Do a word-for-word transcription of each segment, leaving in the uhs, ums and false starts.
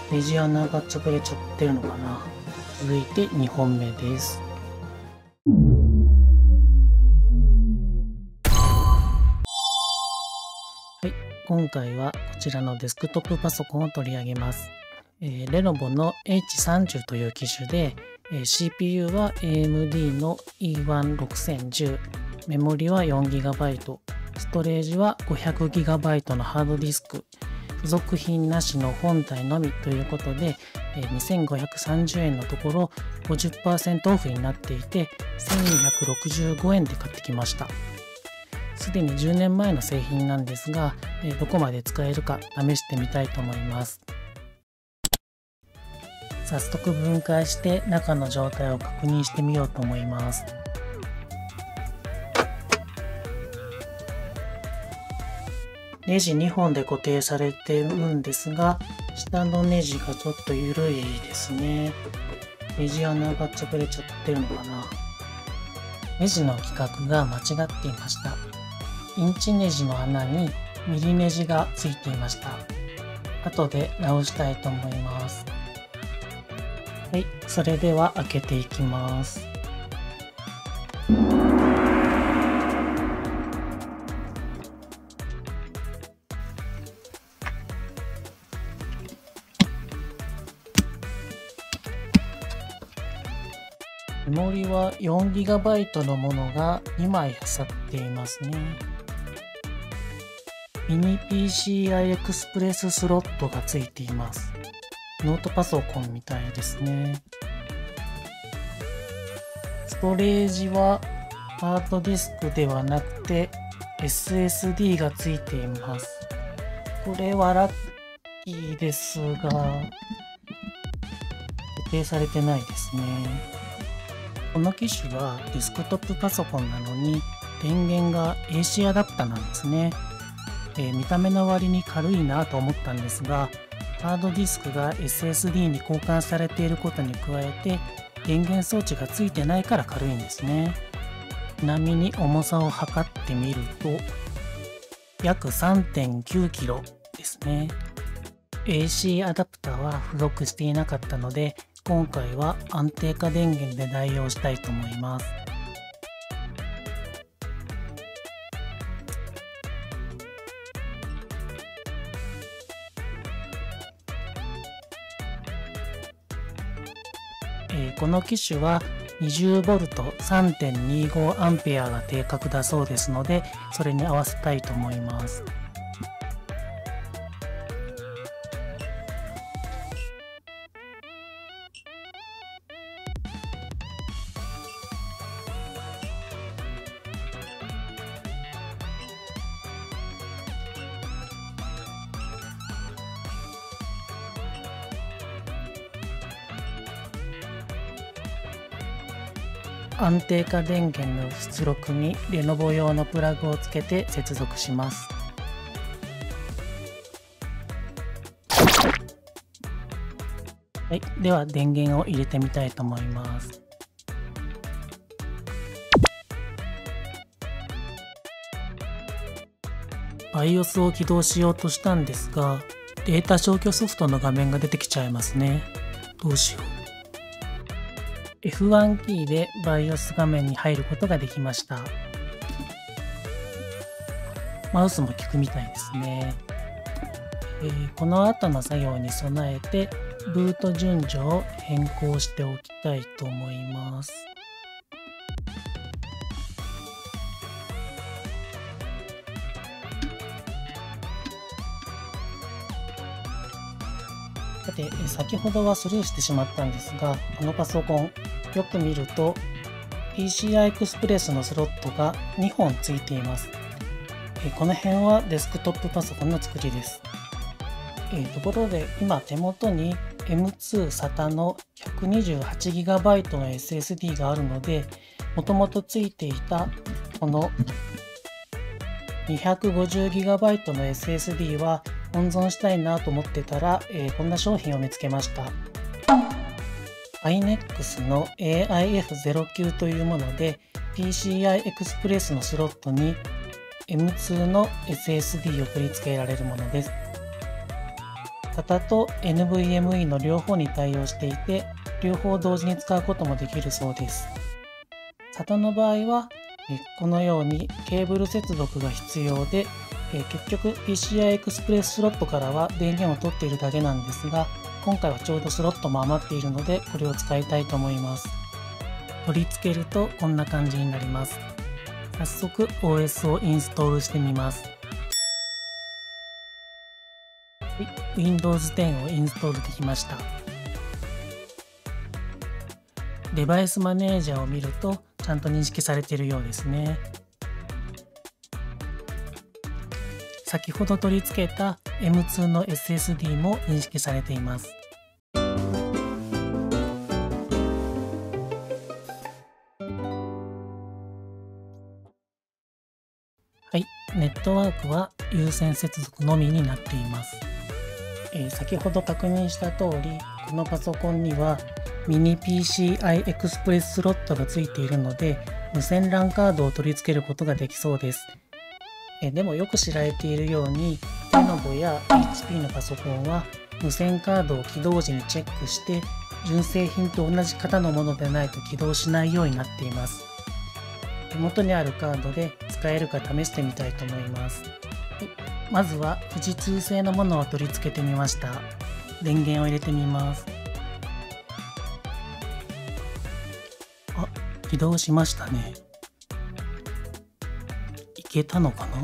ネジ穴が潰れちゃってるのかな。続いてにほんめです。はい、今回はこちらのデスクトップパソコンを取り上げます。えー、レノボの エイチさんじゅう という機種で、えー、シーピーユー は エーエムディー の イーワンろくせんじゅう、メモリは よんギガバイト、ストレージは ごひゃくギガバイト のハードディスク、付属品なしの本体のみということで、えー、にせんごひゃくさんじゅうえんのところ ごじゅっパーセント オフになっていてせんにひゃくろくじゅうごえんで買ってきました。すでにじゅうねんまえの製品なんですが、えー、どこまで使えるか試してみたいと思います。早速分解して中の状態を確認してみようと思います。ネジにほんで固定されているんですが、下のネジがちょっと緩いですね。ネジ穴が潰れちゃってるのかな。ネジの規格が間違っていました。インチネジの穴にミリネジがついていました。後で直したいと思います。はい、それでは開けていきます。メモリは よんギガバイト のものがにまい刺さっていますね。ミニ ピーシーアイ エクスプレススロットがついています。ノートパソコンみたいですね。ストレージはハードディスクではなくて エスエスディー がついています。これはラッキーですが、固定されてないですね。この機種はデスクトップパソコンなのに電源が エーシー アダプタなんですね。えー、見た目の割に軽いなと思ったんですが、ハードディスクが エスエスディー に交換されていることに加えて電源装置がついてないから軽いんですね。ちなみに重さを測ってみると約 さんてんきゅうキロですね。エーシー アダプタは付属していなかったので、今回は安定化電源で代用したいと思います。えー、この機種は にじゅうボルト さんてんにごアンペアが定格だそうですので、それに合わせたいと思います。安定化電源の出力にレノボ用のプラグをつけて接続します。はい、では電源を入れてみたいと思います。バイオス を起動しようとしたんですが、データ消去ソフトの画面が出てきちゃいますね。どうしよう。エフワン キーでバイオス画面に入ることができました。マウスも効くみたいですね。えー、この後の作業に備えてブート順序を変更しておきたいと思います。さて、先ほどはスルーしてしまったんですが、このパソコンよく見ると ピーシーアイ エクスプレスのスロットがにほんついています。この辺はデスクトップパソコンの作りです。えところで今手元に エムツー サタの ひゃくにじゅうはちギガバイト の エスエスディー があるので、もともとついていたこの にひゃくごじゅうギガバイト の エスエスディー は温存したいなと思ってたら、えー、こんな商品を見つけました。アイネックス の エーアイエフゼロきゅう というもので ピーシーアイ エクスプレスのスロットに エムツー の エスエスディー を取り付けられるものです。 サタと エヌブイエムイー の両方に対応していて、両方同時に使うこともできるそうです。サタの場合は、このようにケーブル接続が必要で、結局 ピーシーアイ エクスプレススロットからは電源を取っているだけなんですが、今回はちょうどスロットも余っているので、これを使いたいと思います。取り付けるとこんな感じになります。早速 オーエス をインストールしてみます。はい、ウィンドウズテン をインストールできました。デバイスマネージャーを見るとちゃんと認識されているようですね。先ほど取り付けた エムツー の エスエスディー も認識されています。はい、ネットワークは有線接続のみになっています。えー、先ほど確認した通り、このパソコンにはミニ ピーシーアイ エクスプレススロットがついているので、無線 ラン カードを取り付けることができそうです。えでもよく知られているように、レノボや エイチピー のパソコンは無線カードを起動時にチェックして、純正品と同じ型のものでないと起動しないようになっています。手元にあるカードで使えるか試してみたいと思います。まずは富士通製のものを取り付けてみました。電源を入れてみます。あ、起動しましたね。いけたのかな？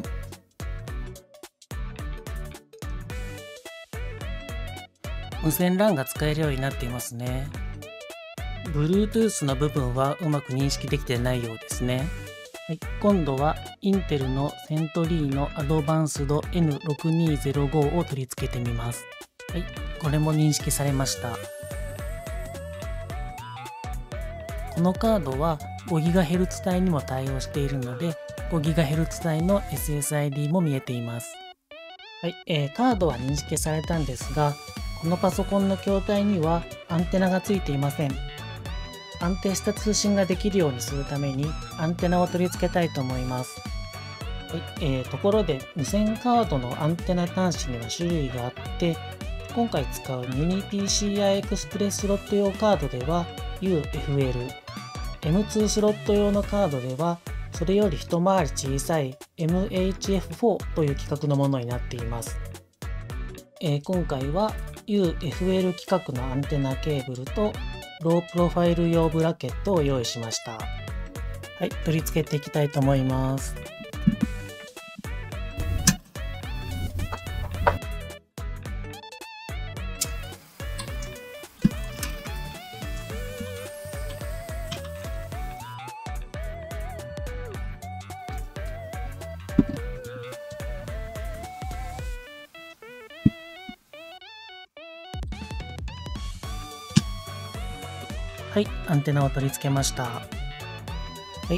無線 ラン が使えるようになっていますね。Bluetooth の部分はうまく認識できてないようですね。はい、今度はインテルのセントリーのアドバンスド エヌろくにーぜろご を取り付けてみます。はい、これも認識されました。このカードは ごギガヘルツ 帯にも対応しているので、ごギガヘルツ 帯の エスエスアイディー も見えています。はい、えー、カードは認識されたんですが、このパソコンの筐体にはアンテナがついていません。安定した通信ができるようにするためにアンテナを取り付けたいと思います。はい、えー、ところで無線カードのアンテナ端子には種類があって、今回使うミニ ピーシーアイ エクスプレススロット用カードでは ユーエフエル、エムツー スロット用のカードではそれより一回り小さい エムエイチエフフォー という規格のものになっています。えー、今回は ユーエフエル 規格のアンテナケーブルとロープロファイル用ブラケットを用意しました。はい、取り付けていきたいと思います。はい、アンテナを取り付けました。はい、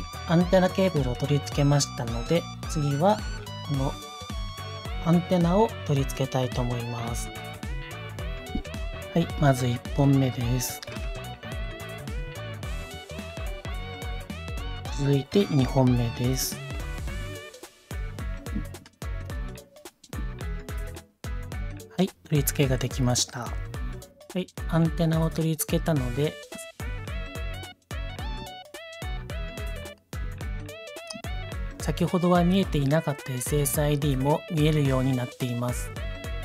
アンテナケーブルを取り付けましたので、次はこのアンテナを取り付けたいと思います。はい、まずいっぽんめです。続いてにほんめです。はい、取り付けができました。はい、アンテナを取り付けたので、先ほどは見えていなかった エスエスアイディー も見えるようになっています。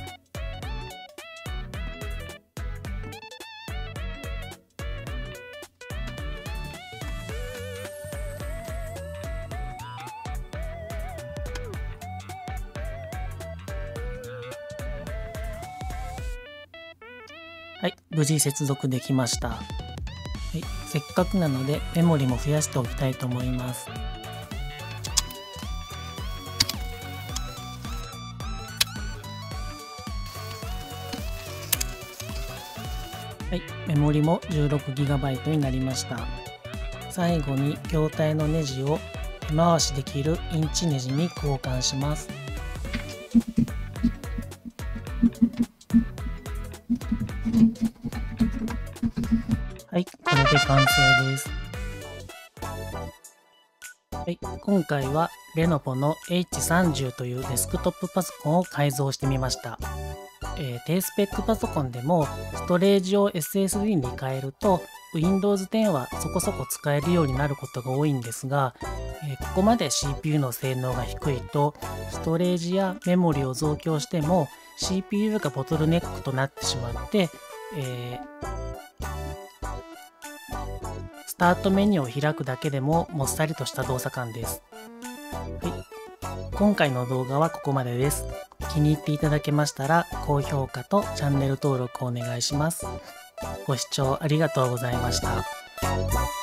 はい、無事接続できました。はい、せっかくなのでメモリも増やしておきたいと思います。はい、メモリも じゅうろくギガバイト になりました。最後に筐体のネジを手回しできるインチネジに交換します。はい、これで完成です。はい、今回はレノボの エイチさんじゅう というデスクトップパソコンを改造してみました。 えー、低スペックパソコンでもストレージを エスエスディー に変えると ウィンドウズテン はそこそこ使えるようになることが多いんですが、えー、ここまで シーピーユー の性能が低いとストレージやメモリを増強しても シーピーユー がボトルネックとなってしまって、えースタートメニューを開くだけでももっさりとした動作感です。はい、今回の動画はここまでです。気に入っていただけましたら高評価とチャンネル登録をお願いします。ご視聴ありがとうございました。